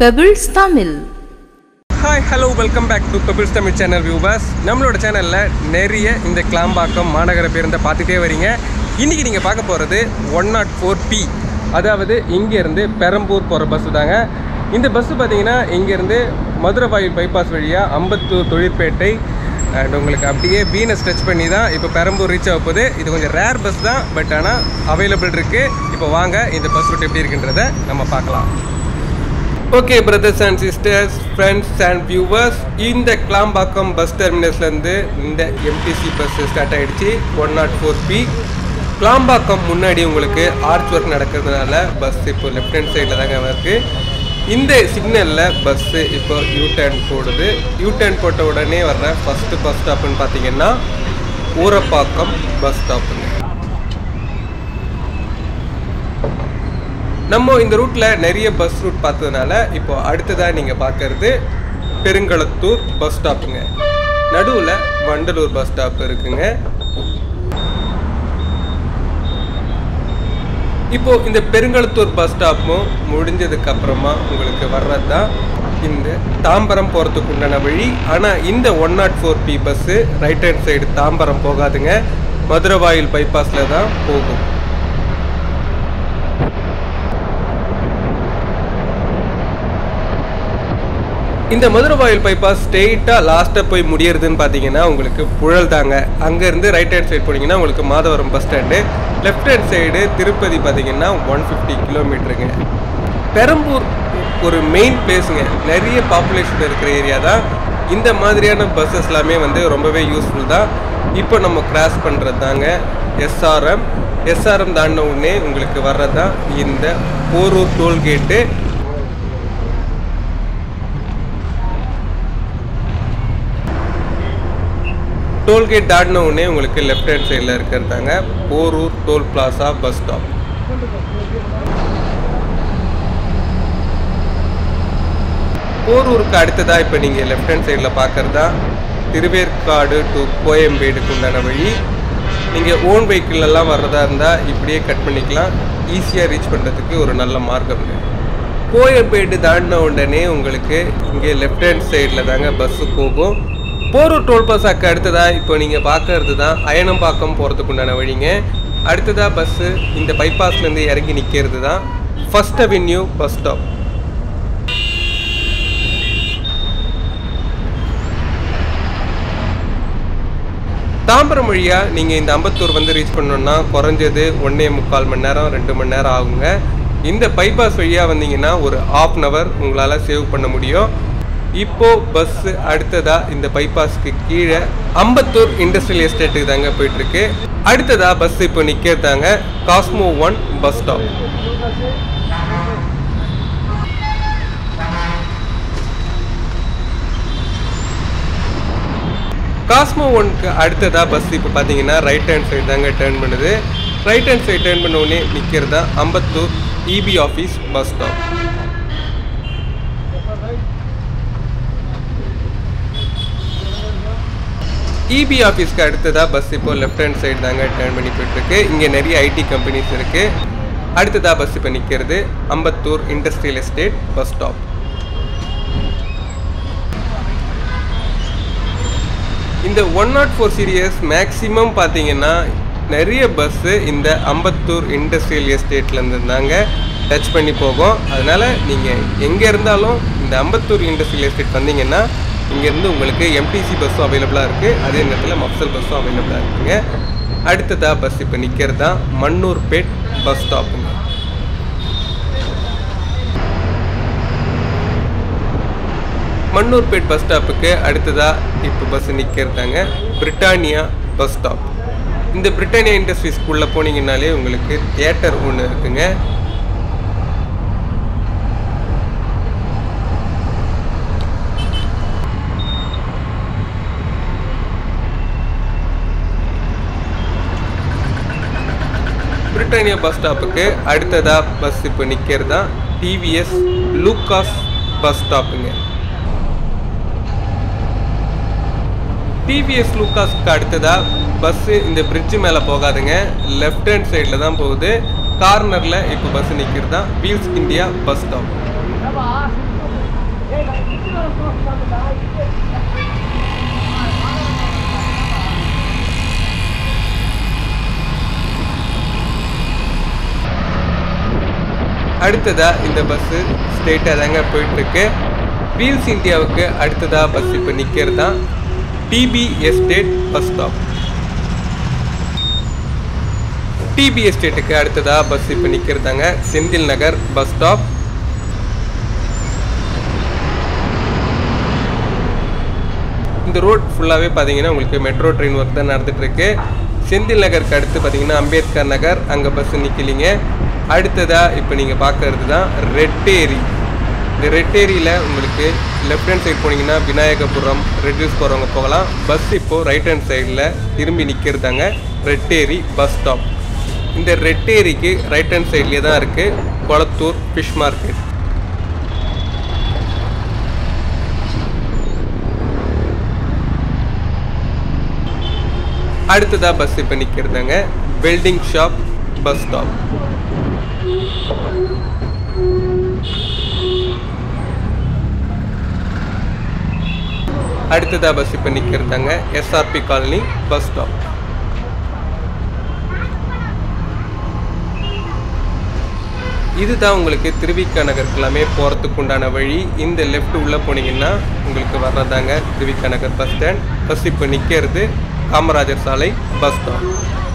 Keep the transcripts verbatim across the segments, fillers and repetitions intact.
Pebbles Tamil. Hi, hello, welcome back to Pebbles Tamil channel viewers. நம்மளோட சேனல்ல நிறைய இந்த கிளாம்பாக்கம் மாநகர பேருந்தை பார்த்துட்டே வரீங்க. இன்னைக்கு நீங்க பார்க்க போறது one oh four P. அதாவது இங்க இருந்து பெரம்பூர் போற பஸ் தாங்க. இந்த பஸ் பாத்தீங்கன்னா இங்க இருந்து மதுரவாயில் பைபாஸ் வழியா அம்பத்தூர் தொழிற்பேட்டை அண்ட் உங்களுக்கு அப்படியே பீனை ஸ்ட்ரெச் பண்ணி தான் இப்போ பெரம்பூர் ரீச் ஆக போகுது. இது கொஞ்சம் ரேர் பஸ் தான், பட் ஆனால் அவைலபிள் இருக்குது. இப்போ வாங்க இந்த பஸ் ரூட் எப்படி இருக்குன்றதை நம்ம பார்க்கலாம். Okay brothers and sisters, friends and viewers, இந்த கிளாம்பாக்கம் பஸ் டெர்மினஸ்லேருந்து இந்த எம்டிசி பஸ் ஸ்டார்ட் ஆகிடுச்சு one nought four B. Kilambakkam முன்னாடி உங்களுக்கு ஆர்ச் ஒர்க் நடக்கிறதுனால பஸ் இப்போ லெஃப்ட் ஹேண்ட் சைடில் தாங்க இருக்குது. இந்த சிக்னலில் பஸ்ஸு இப்போ யூ டர்ன் போடுது. யூ டர்ன் போட்ட உடனே வர்ற ஃபஸ்ட்டு பஸ் ஸ்டாப்புன்னு பார்த்தீங்கன்னா ஊரப்பாக்கம் பஸ் ஸ்டாப்புங்க. நம்ம இந்த ரூட்டில் நிறைய பஸ் ரூட் பார்த்ததுனால இப்போ அடுத்ததாக நீங்கள் பார்க்கறது பெருங்களத்தூர் பஸ் ஸ்டாப்புங்க. நடுவில் வண்டலூர் பஸ் ஸ்டாப் இருக்குங்க. இப்போ இந்த பெருங்களத்தூர் பஸ் ஸ்டாப்பும் முடிஞ்சதுக்கு அப்புறமா உங்களுக்கு வர்றது தான் இந்த தாம்பரம் போகிறதுக்கு உண்டான வழி. ஆனால் இந்த one nought four B bus right hand side Tambaram போகாதுங்க, மதுரவாயில் பைபாஸில் தான் போகும். இந்த மதுரவாயில் பைபாஸ் ஸ்ட்ரெயிட்டாக லாஸ்ட்டாக போய் முடியறதுன்னு பார்த்தீங்கன்னா உங்களுக்கு புழல் தாங்க. அங்கேருந்து ரைட் ஹேண்ட் சைடு போனீங்கன்னா உங்களுக்கு Madhavaram bus stand, left hand side Tirupati பார்த்தீங்கன்னா ஒன் ஃபிஃப்டி கிலோமீட்டருங்க. பெரம்பூர் ஒரு மெயின் பிளேஸுங்க, நிறைய பாப்புலேஷன் இருக்கிற ஏரியா தான். இந்த மாதிரியான பஸ்ஸஸ் எல்லாமே வந்து ரொம்பவே யூஸ்ஃபுல் தான். இப்போ நம்ம கிராஸ் பண்ணுறது தாங்க எஸ்ஆர்எம். எஸ்ஆர்எம் தாண்டின உடனே உங்களுக்கு வர்றது தான் இந்த போரூர் டோல்கேட்டு. டோல்கேட் தாண்டின உடனே உங்களுக்கு லெஃப்ட் ஹேண்ட் சைடில் இருக்கிறதாங்க Porur toll plaza bus stop. போரூருக்கு அடுத்ததாக இப்போ நீங்கள் லெஃப்ட் ஹேண்ட் சைடில் பார்க்குறதா திருவேற்காடு டு கோயம்பேடுக்கு உண்டான வழி. நீங்கள் ஓன் வெஹிக்கிள்லாம் வர்றதா இருந்தால் இப்படியே கட் பண்ணிக்கலாம். ஈஸியாக ரீச் பண்ணுறதுக்கு ஒரு நல்ல மார்க்கம். கோயம்பேடு தாண்டின உடனே உங்களுக்கு இங்கே லெஃப்ட் ஹேண்ட் சைடில் தாங்க பஸ்ஸு போகும். போரூர் டோல் பிளாசாக்கு அடுத்ததாக இப்போ நீங்கள் பார்க்கறது தான் அயனம்பாக்கம் போகிறதுக்கு உண்டான வழிங்க. அடுத்ததாக பஸ்ஸு இந்த பைபாஸ்லேருந்து இறங்கி நிற்கிறது தான் first avenue bus stop. Tambaram வழியாக நீங்கள் இந்த அம்பத்தூர் வந்து ரீச் பண்ணணுன்னா குறைஞ்சது ஒன்றே முக்கால் மணி நேரம் ரெண்டு மணி நேரம் ஆகுங்க. இந்த பைபாஸ் வழியாக வந்தீங்கன்னா ஒரு ஆஃப் அன் ஹவர் உங்களால் சேவ் பண்ண முடியும். இப்போ பஸ்ஸு அடுத்ததாக இந்த பைபாஸ்க்கு கீழே அம்பத்தூர் இண்டஸ்ட்ரியல் எஸ்டேட்டுக்கு தாங்க போயிட்டுருக்கு. அடுத்ததாக பஸ் இப்போ நிற்கிறதாங்க Cosmo one bus stop. Cosmo ஒன்க்கு அடுத்ததாக பஸ் இப்போ பார்த்தீங்கன்னா ரைட் ஹேண்ட் சைடு தாங்க டேர்ன் பண்ணுது. ரைட் ஹேண்ட் சைடு டேர்ன் பண்ண உடனே நிற்கிறதா Ambattur EB office bus stop. EB ஆஃபீஸ்க்கு அடுத்ததாக பஸ் இப்போ லெஃப்ட் ஹேண்ட் சைடு தாங்க டேர்ன் பண்ணி போயிட்டுருக்கு. இங்கே நிறைய ஐடி கம்பெனிஸ் இருக்குது. அடுத்ததாக பஸ் இப்போ நிற்கிறது Ambattur industrial estate bus stop. இந்த one nought four series maximum பார்த்தீங்கன்னா நிறைய பஸ்ஸு இந்த அம்பத்தூர் இண்டஸ்ட்ரியல் எஸ்டேட்லேருந்து தாங்க டச் பண்ணி போகும். அதனால் நீங்கள் எங்கே இருந்தாலும் இந்த அம்பத்தூர் இண்டஸ்ட்ரியல் எஸ்டேட் வந்தீங்கன்னா இங்கேருந்து உங்களுக்கு எம்டிசி பஸ்ஸும் அவைலபிளாக இருக்குது, அதே நேரத்தில் மப்சல் பஸ்ஸும் அவைலபிளாக இருக்குங்க. அடுத்ததாக பஸ் இப்போ நிற்கிறது தான் மண்ணூர்பேட் பஸ் ஸ்டாப்புங்க. மண்ணூர்பேட் பஸ் ஸ்டாப்புக்கு அடுத்ததாக இப்போ பஸ் நிற்கிறதாங்க பிரிட்டானியா பஸ் ஸ்டாப். இந்த பிரிட்டானியா இண்டஸ்ட்ரீஸ் ஸ்கூலில் போனீங்கன்னாலே உங்களுக்கு தியேட்டர் ஒன்று இருக்குங்க. பிரிட்டானியா பஸ் ஸ்டாப்புக்கு அடுத்ததாக பஸ் இப்போ நிற்கிறது தான் டிவிஎஸ் லூகாஸ் பஸ் ஸ்டாப்புங்க. டிவிஎஸ் லூகாஸ்க்கு அடுத்ததாக பஸ்ஸு இந்த பிரிட்ஜு மேலே போகாதுங்க, லெஃப்ட் ஹேண்ட் சைடில் தான் போகுது. கார்னரில் இப்போ பஸ் நிற்கிறது தான் வீல்ஸ் இந்தியா பஸ் ஸ்டாப். அடுத்ததா இந்த பஸ் ஸ்ட்ரெயிட்டா தாங்க போயிட்டு இருக்கு. வீல்ஸ் இந்தியாவுக்கு அடுத்ததா பஸ் இப்போ நிற்கிறது தான் TP estate bus stop. TP எஸ்டேட்டுக்கு அடுத்ததா பஸ் இப்போ நிற்கிறதாங்க செந்தில் நகர் பஸ் ஸ்டாப். இந்த ரோட் ஃபுல்லாகவே பார்த்தீங்கன்னா உங்களுக்கு மெட்ரோ ட்ரெயின் ஒர்க் தான் நடந்துட்டு இருக்கு. செந்தில் நகருக்கு அடுத்து பார்த்தீங்கன்னா அம்பேத்கர் நகர், அங்கே பஸ் நிற்கலிங்க. அடுத்ததாக இப்போ நீங்கள் பார்க்கறது தான் ரெட்டேரி. இந்த ரெட்டேரியில் உங்களுக்கு லெஃப்ட் ஹேண்ட் சைடு போனீங்கன்னா விநாயகபுரம் ரெட்யூஸ் போகிறவங்க போகலாம். பஸ் இப்போது ரைட் ஹேண்ட் சைடில் திரும்பி நிற்கிறதாங்க ரெட்டேரி பஸ் ஸ்டாப். இந்த ரெட்டேரிக்கு ரைட் ஹேண்ட் சைட்லேயே தான் இருக்குது கொளத்தூர் ஃபிஷ் மார்க்கெட். அடுத்ததாக பஸ் இப்போ நிற்கிறதாங்க வெல்டிங் ஷாப் பஸ் ஸ்டாப். அடுத்ததாக பஸ் இப்போ நிற்கிறதாங்க எஸ்ஆர்பி காலனி பஸ் ஸ்டாப். இதுதான் உங்களுக்கு திருவிக நகருக்கு எல்லாமே போகிறதுக்கு உண்டான வழி. இந்த லெஃப்ட் உள்ளே போனீங்கன்னா உங்களுக்கு வர்றதாங்க Thiruvika Nagar bus stand. Bus இப்போ நிற்கிறது காமராஜர் சாலை பஸ் ஸ்டாப்.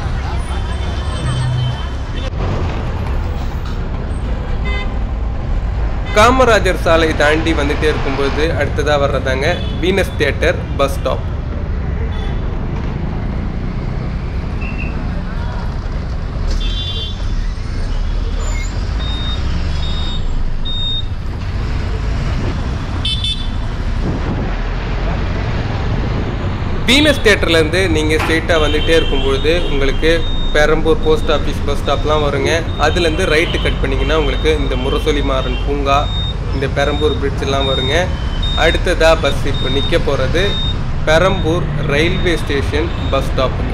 காமராஜர் சாலை தாண்டி வந்துட்டே இருக்கும்போது அடுத்ததாக வர்றதாங்க Venus theatre bus stop. Venus தியேட்டர்லேருந்து நீங்கள் ஸ்ட்ரெயிட்டாக வந்துகிட்டே இருக்கும்பொழுது உங்களுக்கு பெரம்பூர் போஸ்ட் ஆஃபீஸ் பஸ் ஸ்டாப்லாம் வருங்க. அதுலேருந்து ரைட்டு கட் பண்ணிங்கன்னா உங்களுக்கு இந்த முரசொலி மாறன் பூங்கா, இந்த பெரம்பூர் பிரிட்ஜ் எல்லாம் வருங்க. அடுத்ததாக பஸ் இப்போ நிற்க போகிறது பெரம்பூர் ரயில்வே ஸ்டேஷன் பஸ் ஸ்டாப்புங்க.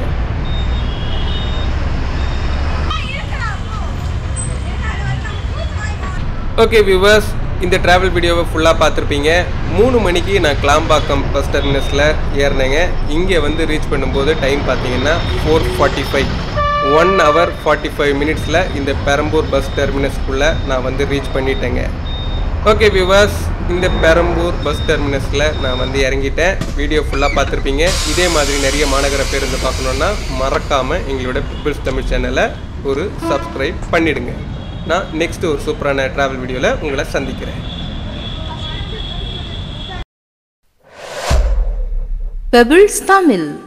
ஓகே வியூவர்ஸ், இந்த ட்ராவல் வீடியோவை ஃபுல்லாக பார்த்துருப்பீங்க. மூணு மணிக்கு நான் கிளாம்பாக்கம் பஸ் டெர்மினஸில் ஏறினேங்க. இங்கே வந்து ரீச் பண்ணும்போது டைம் பார்த்தீங்கன்னா four forty five one hour forty five மினிட்ஸில் இந்த பெரம்பூர் பஸ் டெர்மினஸ்க்குள்ளே நான் வந்து ரீச் பண்ணிட்டேங்க. ஓகே வியூவர்ஸ், இந்த பெரம்பூர் பஸ் டெர்மினஸில் நான் வந்து இறங்கிட்டேன். வீடியோ ஃபுல்லாக பார்த்துருப்பீங்க. இதே மாதிரி நிறைய மாநகர பேருந்து பார்க்கணுன்னா மறக்காமல் எங்களோட பீப்பிள்ஸ் தமிழ் சேனலை ஒரு சப்ஸ்கிரைப் பண்ணிவிடுங்க. நான் நெக்ஸ்ட் ஒரு சூப்பரான ட்ராவல் வீடியோவில் உங்களை சந்திக்கிறேன். பெபிள்ஸ் தமிழ்.